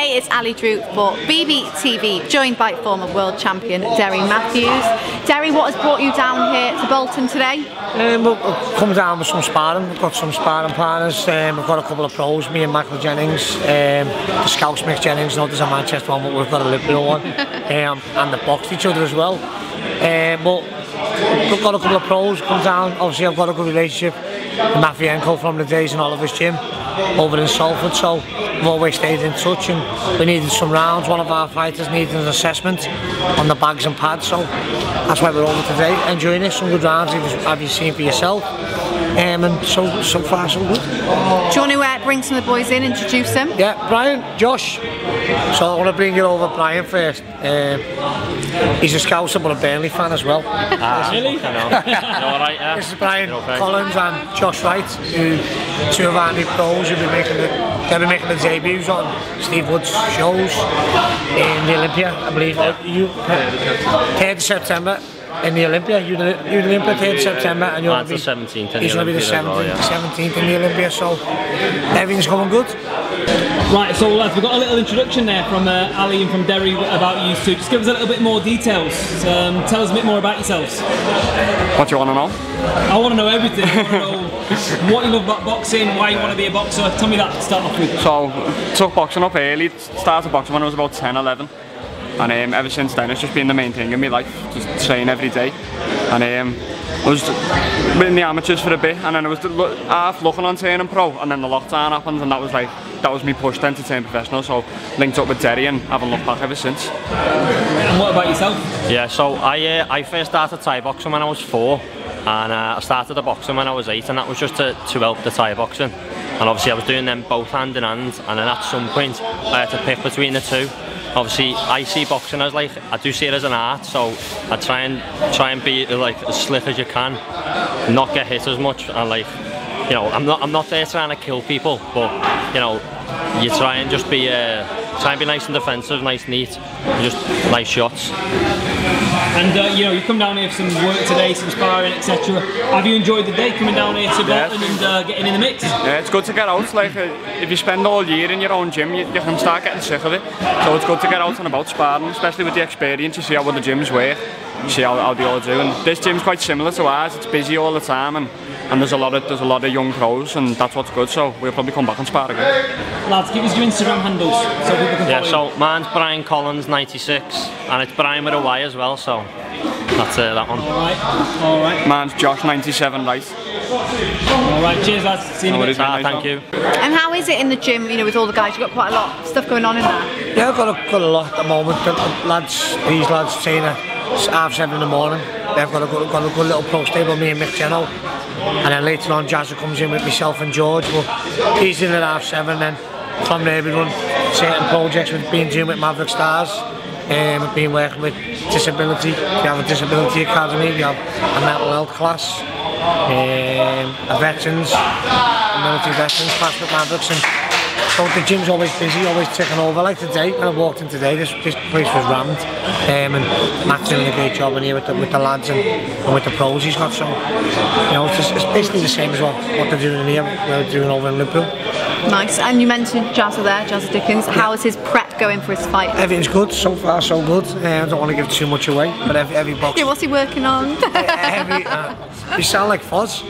Hey, it's Ali Drew for BBTV, joined by former world champion Derry Matthews. Derry, what has brought you down here to Bolton today? We've come down with some sparring. We've got some sparring partners. We've got a couple of pros, me and Michael Jennings. The Scouts Mick Jennings, no, there's a Manchester one, but we've got a Liverpool one. And they boxed each other as well. But we've got a couple of pros come down. Obviously, I've got a good relationship with Matvienko from the days in Oliver's gym over in Salford, so we've always stayed in touch, and we needed some rounds. One of our fighters needed an assessment on the bags and pads, so that's why we're over today, enjoying it. Some good rounds, have you seen for yourself? And so far so good. Do you want to bring some of the boys in, introduce them? Yeah, Brian, Josh. So I want to bring you over Brian first. He's a Scouser but a Burnley fan as well. Really? I know. All right, yeah. This is Brian Collins and Josh Wright, who two of our new pros who've been making the debuts on Steve Wood's shows in the Olympia, I believe. 3rd of September. In the Olympia, you're the Olympia 3rd September, and you're the 17th. He's going to be the 17th in the Olympia, so everything's going good. Right, so lads, we've got a little introduction there from Ali and from Derry about you two. Just give us a little bit more details. Tell us a bit more about yourselves. What do you want to know? I want to know everything. I want to know what you love about boxing, why you want to be a boxer. Tell me that to start off with. So, took boxing up early. Started boxing when I was about 10, 11. And ever since then it's just been the main thing in my life, just train every day. And I was in the amateurs for a bit, and then I was half looking on turning pro, and then the lockdown happened, and that was me push then to turn professional. So linked up with Derry and haven't looked back ever since. And what about yourself? Yeah, so I first started Thai boxing when I was 4, and I started the boxing when I was 8, and that was just to help the Thai boxing. And obviously I was doing them both hand in hand, and then at some point I had to pick between the two. Obviously, I see boxing as I do see it as an art, so I try and be as slick as you can, not get hit as much, and I'm not there trying to kill people, but you try and just be nice and defensive, nice, neat, and just nice shots. And you come down here for some work today, some sparring, etc. Have you enjoyed the day coming down here to Bolton and getting in the mix? Yeah, it's good to get out. If you spend all year in your own gym, you can start getting sick of it. So it's good to get out and about sparring, especially with the experience. You see how the gyms work, you see how they all do. And this gym's quite similar to ours. It's busy all the time, and there's a lot of young pros, and that's what's good. So we'll probably come back and spar again. Lads, give us your Instagram handles so people can follow you. So mine's Brian Collins 96, and it's Brian with a Y as well. So that's that one. All right. Mine's Josh 97 right. All right. Cheers, lads. See you in a minute. Thank you. And how is it in the gym? With all the guys, you've got quite a lot of stuff going on in there. Yeah, I've got a lot at the moment. These lads train at 7:30 in the morning. They've got a good little pro stable, me and Mick Jeno. And then later on Jazza comes in with myself and George, but he's in at 7:30, then from there we run certain projects we've been doing with Maverick Stars. We've been working with disability. We have a disability academy, we have a mental health class, a veterans, a military veterans class with Mavericks. And so the gym's always busy, always ticking over. Like today, when I walked in today, this place was rammed. And Matt's doing a great job in here with the lads and with the pros he's got. So, it's basically the same as what they're doing in here, we're doing over in Liverpool. Nice. And you mentioned Jazza there, Jazza Dickens. How is his prep going for his fight? Everything's good, so far so good. I don't want to give too much away, but every box... Yeah, what's he working on? You sound like Foz.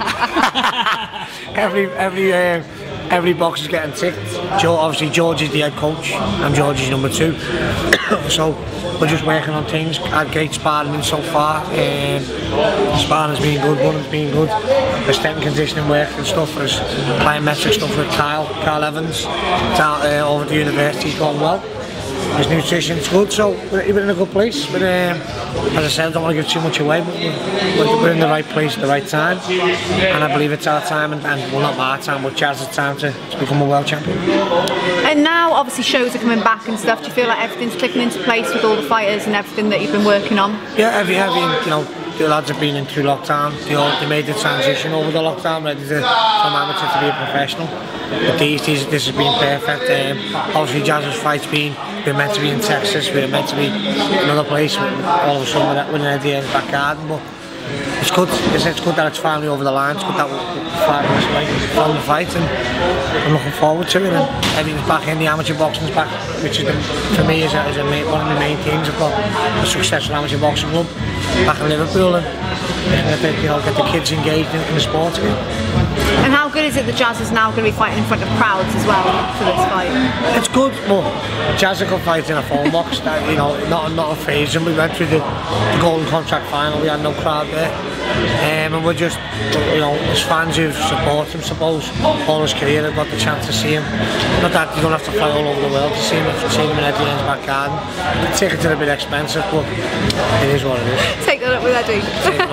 Every box is getting ticked. Obviously George is the head coach and George is number 2. So we're just working on things. Had great sparring in so far. Sparring has been good, running's been good. The strength and conditioning work and stuff, there's plyometric stuff with Carl Evans over at the university, going well. His nutrition's good, so we're in a good place. But as I said, I don't want to give too much away, but we're in the right place at the right time. And I believe it's our time, and well, not my time, but Jazz's time to become a world champion. And now, obviously, shows are coming back and stuff. Do you feel like everything's clicking into place with all the fighters and everything that you've been working on? Yeah, the lads have been in through lockdown. They made the transition over the lockdown, ready from amateur to be a professional. But this has been perfect. Obviously, Jazz's fight's been, we're meant to be in Texas, we're meant to be in another place. All of a sudden, we're in the back garden. But it's good. It's good that it's finally over the line. It's good that we're found the fight, and I'm looking forward to it. And everything's back in, the amateur boxing's back, which is for me is one of the main things. I've got a successful amateur boxing club back in Liverpool, and get the kids engaged in the sport again. And how good is it that Jazz is now going to be fighting in front of crowds as well for this fight? It's good, but Jazz could fight in a phone box. That, not phased him. We went through the Golden Contract final. We had no crowd there, and we're just, as fans who support him, suppose all his career, have got the chance to see him. Not that you don't have to fly all over the world to see him. See him in Eddie Hearn's back garden. The tickets are a bit expensive, but it is what it is. Take that up with Eddie.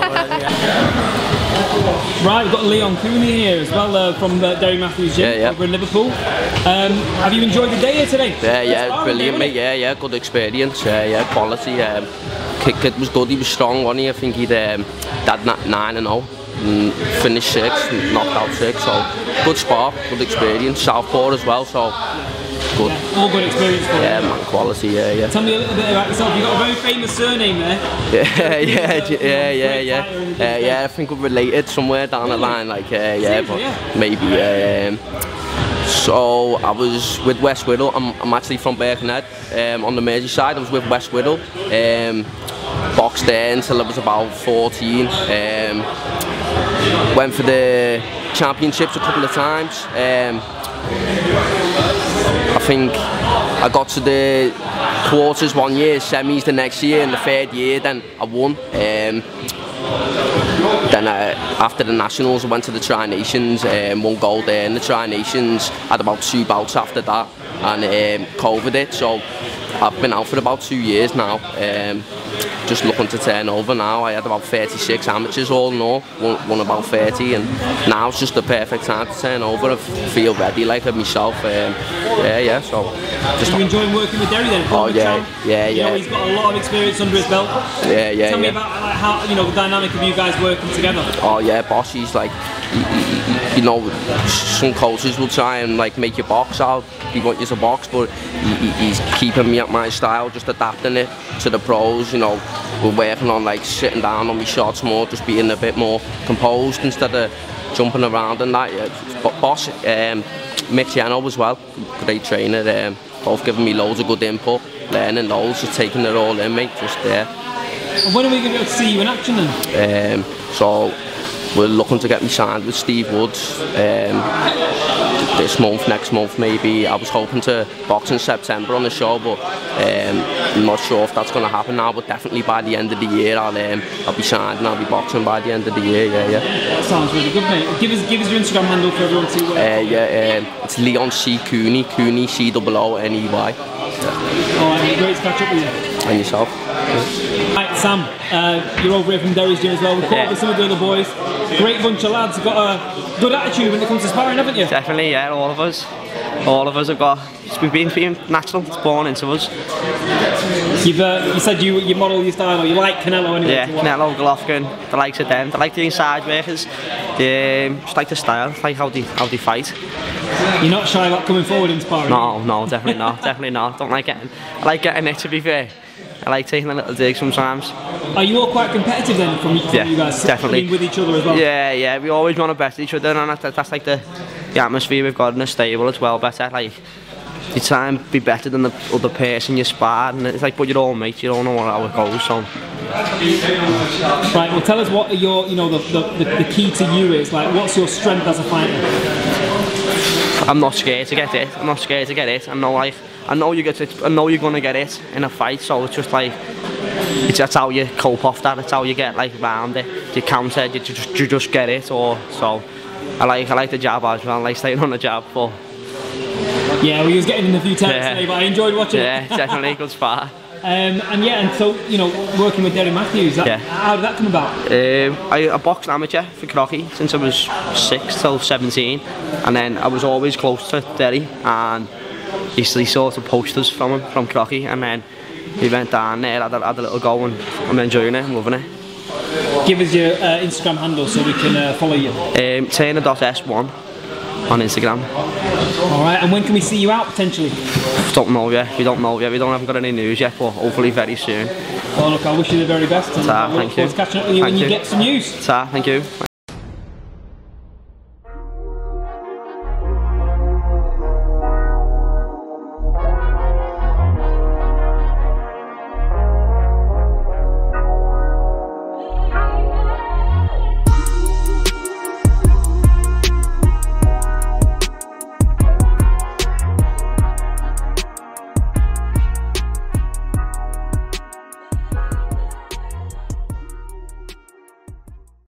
Right, we've got Leon Cooney here as well from Derry Matthews Gym over in Liverpool. Have you enjoyed the day here today? Yeah, brilliant, mate. Yeah, good experience. Quality. Kid was good. He was strong, wasn't he? I think he'd had 9-0. Finished 6, knocked out 6. So good spar, good experience. Southpaw as well. So. Good. Yeah, all good experience for you. Yeah, man, quality, yeah. Tell me a little bit about yourself. You've got a very famous surname there. Yeah, I think we're related somewhere down the line, like, maybe. So I was with West Whittle. I'm actually from Birkenhead, on the Merseyside. I was with West Whittle. Boxed there until I was about 14. Went for the championships a couple of times. I think I got to the quarters one year, semis the next year, and the third year then I won. Then after the Nationals I went to the Tri-Nations, won gold there in the Tri-Nations, had about 2 bouts after that, and COVID hit, so I've been out for about 2 years now. Just looking to turn over now. I had about 36 amateurs all in all, won about 30, and now it's just the perfect time to turn over. I feel ready, like myself. So. Just you enjoying working with Derry then? Oh yeah. He's got a lot of experience under his belt. Tell me about how the dynamic of you guys working together. Oh yeah, boss. He's like, some coaches will try and like make you box out. He want you to box, but he's keeping me at my style, just adapting it to the pros. We're working on like sitting down on my shots more, just being a bit more composed instead of jumping around and that. But boss, Mick Jeno as well, great trainer. Both giving me loads of good input, learning loads, just taking it all in, mate, just there. And when are we going to be able to see you in action then? So we're looking to get me signed with Steve Woods this month, next month maybe. I was hoping to box in September on the show, but I'm not sure if that's going to happen now, but definitely by the end of the year I'll be signed and I'll be boxing by the end of the year, That sounds really good, mate. Give us your Instagram handle for everyone to it's Leon C. Cooney, Cooney, C-O-O-N-E-Y. Alright, great to catch up with you. And yourself. Right, Sam, you're over here from Derry's Gym as well. We've caught up with some of the other boys. Great bunch of lads. You've got a good attitude when it comes to sparring, haven't you? Definitely, yeah, all of us. All of us have got, we've been natural, it's born into us. You said you model your style, or you like Canelo anyway? Yeah, Canelo, Golovkin, the likes of them. They like the inside workers. Just like the style, like how they fight. You're not shy about coming forward in sparring? No, definitely not, definitely not. I like getting it, to be fair. I like taking a little dig sometimes. Are you all quite competitive then from you guys? Definitely. With each other as well? Yeah, we always want to best each other, and that's like the atmosphere we've got in the stable as well. Better, like, you try and be better than the other person you spar, and it's like, but you're all mates, you don't know how it goes, so. Right, well tell us what your, the key to you is, like, what's your strength as a fighter? I'm not scared to get it. I know you're gonna get it in a fight, so it's just like, that's how you cope off that. It's how you get like around it. You counter, you just get it. So I like the jab as well. I like staying on the jab, but yeah, we was getting in a few times today, but I enjoyed watching it. Yeah, definitely good spar. And so working with Derry Matthews, how did that come about? I boxed amateur for Crocky since I was 6 till 17, and then I was always close to Derry, and he sort of poached us from Crocky, and then he went down there, had a little go, and I'm enjoying it, I'm loving it. Give us your Instagram handle so we can follow you. Turner.s1. on Instagram. Alright, and when can we see you out potentially? Don't know yet, we don't know yet, haven't got any news yet, but hopefully very soon. Well look, I wish you the very best and I look thank forward you. to catching up with you when you get some news. Thank you.